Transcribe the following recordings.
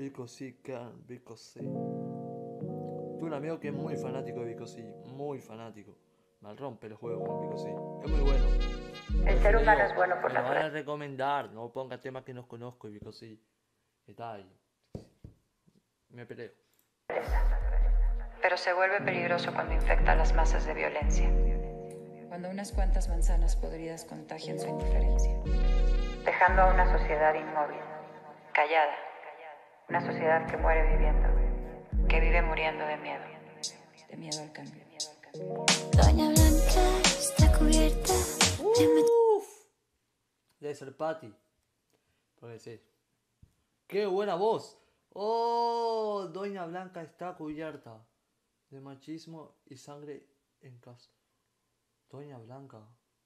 Vico C, Kern, Vico C. Tengo un amigo que es muy fanático de Vico C, muy fanático. Me rompe el juego con Vico C. Es muy bueno. El ser humano es bueno por me lo van a naturaleza. recomendar, no ponga temas que no conozco y Vico C. Está ahí. Me peleo. Pero se vuelve peligroso cuando infecta a las masas de violencia. Cuando unas cuantas manzanas podridas contagian su indiferencia. Dejando a una sociedad inmóvil, callada. Una sociedad que muere viviendo, que vive muriendo de miedo. De miedo al cambio. Doña Blanca está cubierta de Debe ser Patty. Puede ser. ¡Qué buena voz! ¡Oh! Doña Blanca está cubierta de machismo y sangre en casa. Doña Blanca.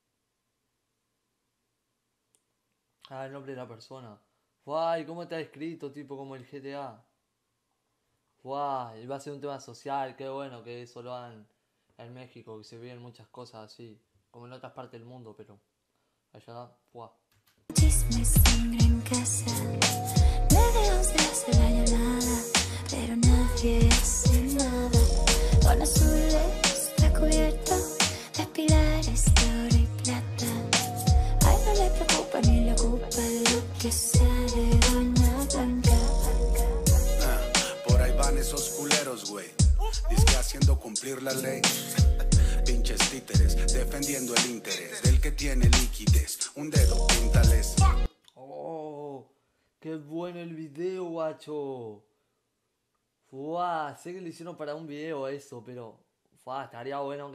Ah, el nombre de la persona. Guay, ¿cómo está escrito? Tipo como el GTA. Guay, va a ser un tema social. Qué bueno que eso lo hagan en México, que se viven muchas cosas así. Como en otras partes del mundo, pero allá, guau. chisme, sangre en casa. Medios de hacer la llamada, pero nadie hace nada. Con azul está cubierto de pilares de oro y plata. A él no le preocupa ni le ocupa lo que sea de Doña Blanca. Por ahí van esos culeros, güey. Dizque haciendo cumplir la ley. Pinches títeres, defendiendo el interés del que tiene liquidez. Un dedo, píntales. Oh, qué bueno el video, guacho. Fuá, sé que lo hicieron para un video eso, pero fuá, estaría bueno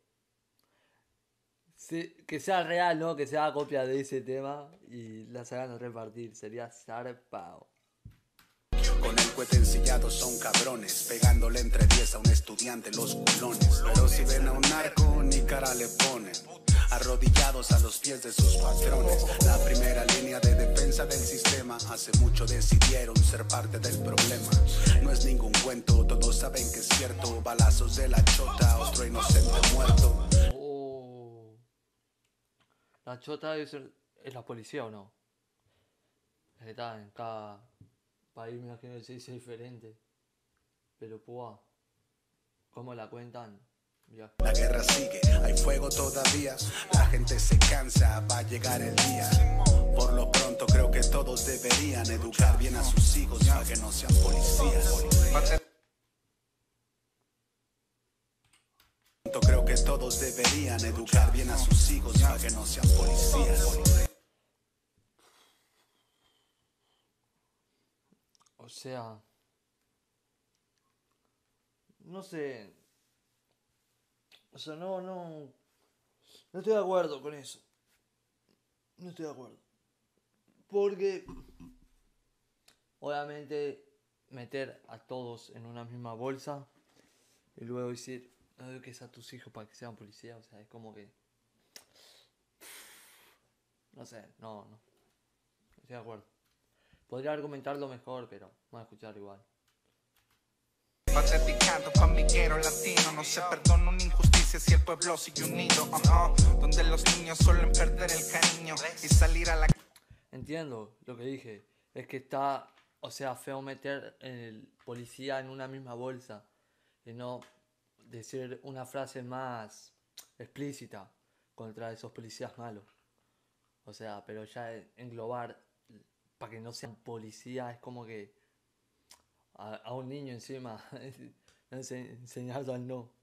que sea real, ¿no? Que sea copia de ese tema y las hagan repartir. Sería zarpao. Con el cohete ensillado son cabrones, pegándole entre 10 a un estudiante los culones. Pero si ven a un narco, ni cara le ponen, arrodillados a los pies de sus patrones. La primera línea de defensa del sistema, hace mucho decidieron ser parte del problema. No es ningún cuento, todos saben que es cierto. Balazos de la chota, otro inocente muerto. Oh. La chota es la policía, ¿o no? Está en cada país, me imagino que se dice diferente. Pero puá, ¿cómo la cuentan? Ya. La guerra sigue, hay fuego todavía. La gente se cansa, va a llegar el día. Por lo pronto creo que todos deberían educar bien a sus hijos para que no sean policías. Creo que todos deberían educar bien a sus hijos para que no sean policías. O sea, no sé. O sea, no estoy de acuerdo con eso. No estoy de acuerdo. Porque, obviamente, meter a todos en una misma bolsa y luego decir, no eduques a tus hijos para que sean policías, o sea, es como que... No sé, no estoy de acuerdo. Podría argumentarlo mejor, pero vamos a escuchar igual. Dedicando pa' amiguero latino, no se perdona una injusticia si el pueblo sigue unido, donde los niños suelen perder el cariño y salir a la... Entiendo lo que dije, es que está, o sea, feo meter el policía en una misma bolsa y no decir una frase más explícita contra esos policías malos. O sea, pero ya englobar para que no sean policías es como que a un niño encima enseñarlo al no.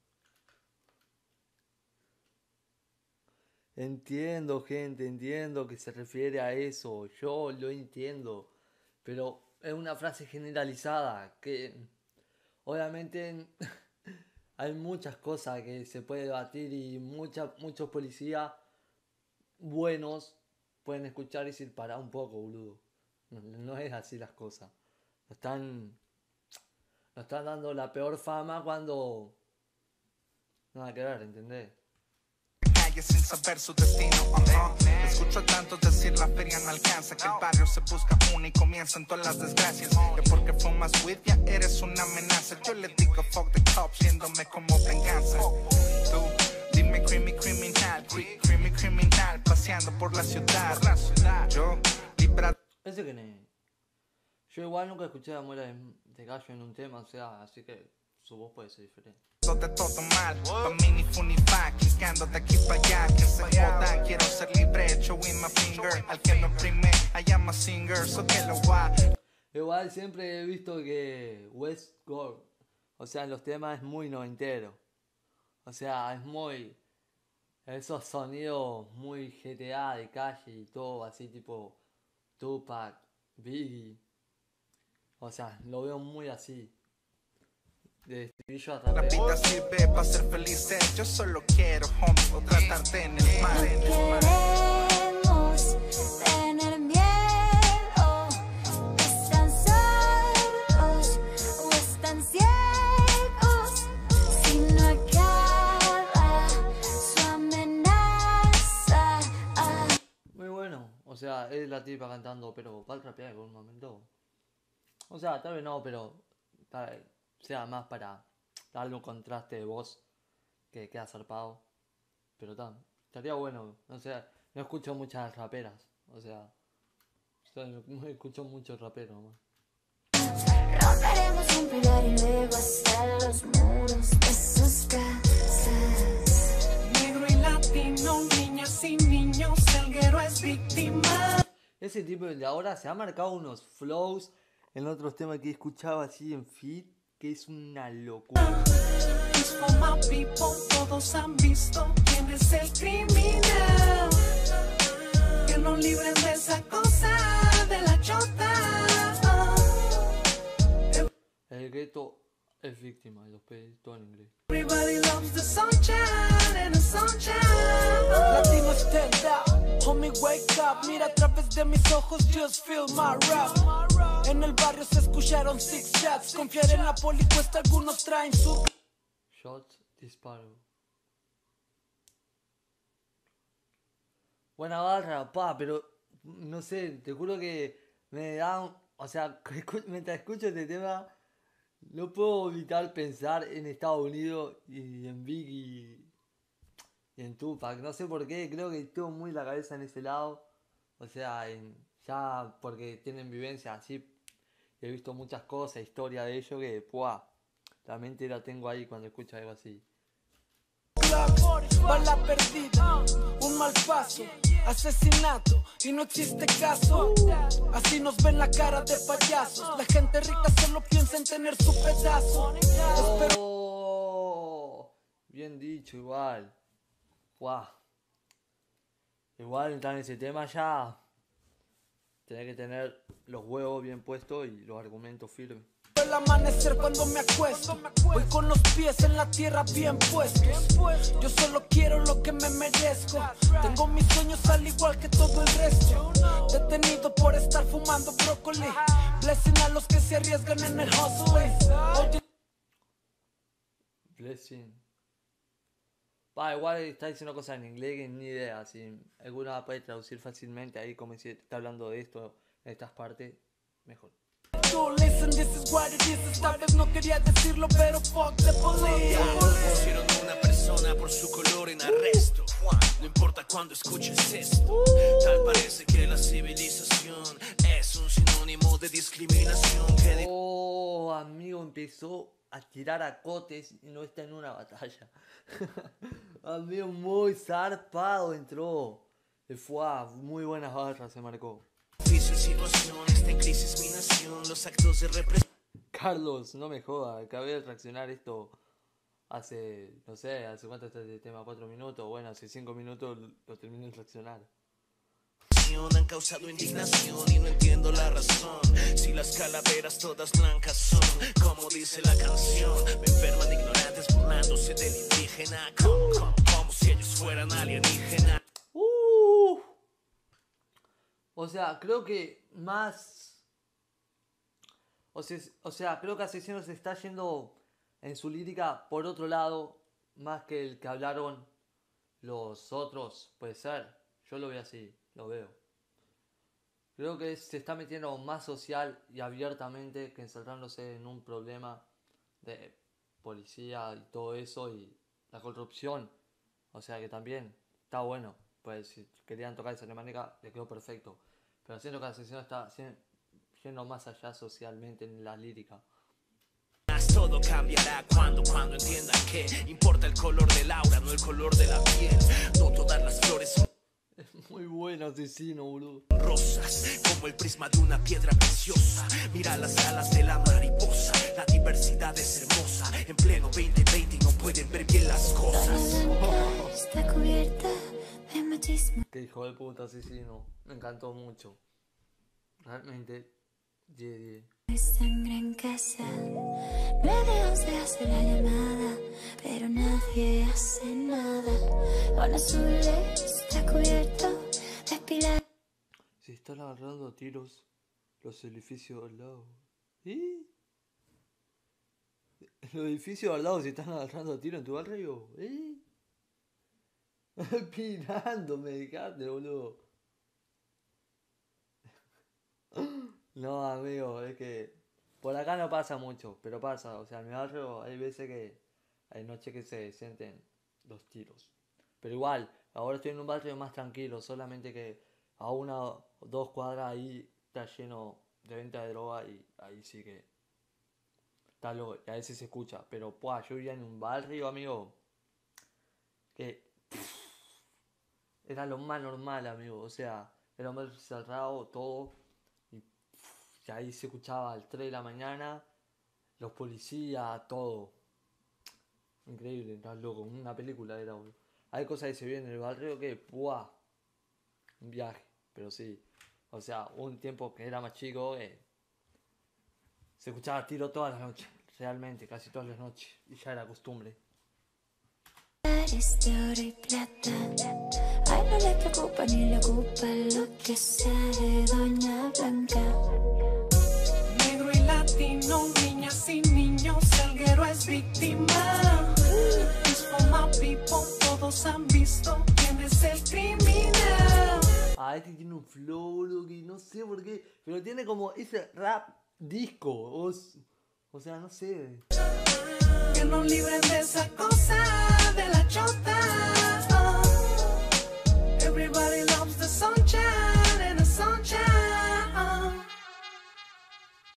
Entiendo, gente, entiendo que se refiere a eso, yo lo entiendo, pero es una frase generalizada que obviamente hay muchas cosas que se puede debatir y muchos policías buenos pueden escuchar y decir, pará un poco, boludo. No es así las cosas. Nos están dando la peor fama cuando... Nada que ver, ¿entendés? Calle sin saber su destino, Escucho a tantos decir la feria no alcanza, que el barrio se busca uno y comienzan todas las desgracias. Que porque fumas weed ya eres una amenaza. Yo le digo fuck the cops, viéndome como venganza. Tú, dime criminal, criminal, paseando por la ciudad. Yo, libra... Ese que ne... Yo igual nunca escuché la muela de gallo en un tema, o sea, así que su voz puede ser diferente. De todo mal, pa' mí ni fu ni fa, clicando de aquí para allá, que se jodan, quiero ser libre, showing my finger, al que no oprime, I am a singer, so que lo va. Igual siempre he visto que West Gore, o sea, en los temas es muy noventero, o sea, es muy, esos sonidos muy GTA de calle y todo, así tipo Tupac, Biggie, o sea, lo veo muy así. De estribillo a La rapero. vida sirve para ser felices, yo solo quiero, homie, o tratarte en el mar, en el mar. Queremos tener miedo. ¿Están sordos o están ciegos? Si no acaba su amenaza. Muy bueno, o sea, es la tipa cantando, pero ¿va a rapear en algún momento? O sea, tal vez no, pero tal vez sea más para darle un contraste de voz que queda zarpado. Pero estaría bueno, o sea, no escucho muchas raperas, o sea, no escucho muchos raperos nomás. Romperemos un pilar y luego hacer los muros de sus casas. Negro y latino, niñas y niños, el guero es víctima. Ese tipo de ahora se ha marcado unos flows en otros temas que he escuchado así en feed, que es una locura. It's for my people, todos han visto quién es el criminal. Que nos libren de esa cosa de la chota. El gueto es víctima de los pedos, todo en inglés. Everybody loves the sunshine and the sunshine. Latino stand up, homie wake up. Mira a través de mis ojos, just feel my rap. En el barrio se escucharon six shots. Confiar en la poli cuesta, algunos traen su... Shots, disparo. Buena barra, pa, pero no sé, te juro que me da o sea, mientras escucho este tema, no puedo evitar pensar en Estados Unidos y en Biggie y en Tupac. No sé por qué, creo que tengo muy la cabeza en ese lado. O sea, ya porque tienen vivencia así. He visto muchas cosas, historia de ellos que, ¡puah! La mente la tengo ahí cuando escucho algo así. Bala perdida, un mal paso, asesinato y no existe caso. Así nos ven la cara de payasos. La gente rica solo piensa en tener su pedazo. Espero... Oh, bien dicho, igual. ¡Puah! Igual entrar en ese tema ya. Tenés que tener los huevos bien puestos y los argumentos firmes. El amanecer cuando me acuesto, voy con los pies en la tierra bien puestos. Yo solo quiero lo que me merezco. Tengo mis sueños al igual que todo el resto. Detenido por estar fumando brócoli. Blessing a los que se arriesgan en el hustle. Oye, Blessing. Va, igual está diciendo cosas en inglés que ni idea. Si alguna la puede traducir fácilmente ahí, como si está hablando de esto, en estas partes, mejor. listen, this is what it is. Esta vez no quería decirlo, pero fuck the police. Pusieron a una persona por su color en arresto. No importa cuando escuches esto. Tal parece que la civilización es un sinónimo de discriminación. Oh, amigo, empezó a tirar a cotes y no está en una batalla. Amigo, muy zarpado entró. Fue muy buenas barras se marcó. Difícil situación, está en crisis mi nación. Los actos de represión. Carlos, no me jodas, acabé de reaccionar esto hace, no sé, hace cuánto está este tema, 4 minutos, bueno, hace 5 minutos lo terminé de reaccionar. Han causado indignación y no entiendo la razón. Si las calaveras todas blancas son, como dice la canción, me enferman ignorantes burlándose del indígena, como si ellos fueran alienígenas. O sea, creo que más... O sea, creo que Asesino se está yendo en su lírica por otro lado, más que el que hablaron los otros, puede ser. Yo lo veo así, lo veo. Creo que se está metiendo más social y abiertamente que encerrándose en un problema de policía y todo eso y la corrupción. O sea que también está bueno. Pues si querían tocar esa temática, le quedó perfecto. Pero siento que Asesino está yendo más allá socialmente en la lírica. Todo cambiará cuando entiendan que importa el color del aura, no el color de la piel. No todas las flores son Es muy bueno Asesino, boludo. rosas, como el prisma de una piedra preciosa. Mira las alas de la mariposa, la diversidad es hermosa. En pleno 2020 y no pueden ver bien las cosas. Está cubierta de machismo. Qué hijo de puta Asesino. Me encantó mucho. Realmente, 10. Hay sangre en casa. 911 hace la llamada, pero nadie hace nada. Con azul está cubierto de pilar. Se están agarrando a tiros los edificios al lado. ¿Y? Los edificios al lado se están agarrando a tiros en tu barrio. ¿Y? Pirando, me dejaste, boludo. No, amigo, es que por acá no pasa mucho, pero pasa. O sea, en mi barrio hay veces que hay noches que se sienten los tiros. Pero igual, ahora estoy en un barrio más tranquilo, solamente que a 1 o 2 cuadras ahí está lleno de venta de droga y ahí sí que está loco, y a veces se escucha. Pero yo vivía en un barrio, amigo, que era lo más normal, amigo. O sea, era más cerrado todo. Y ahí se escuchaba al 3 de la mañana, los policías, todo. Increíble, estás loco, una película era, boludo. Hay cosas que se vienen en el barrio que, ¡buah! Un viaje, pero sí. O sea, un tiempo que era más chico, se escuchaba tiro todas las noches, realmente, casi todas las noches. Y ya era costumbre. De oro y plata. Ay, no le preocupa ni le ocupa lo que sea de Doña Blanca. Negro y latino, niñas y niños, el guero es víctima. It's for my people, todos han visto quién es el criminal. Este tiene un flow, boludo, que no sé por qué, pero tiene como ese rap disco, o sea, no sé. Que nos libren de esa cosa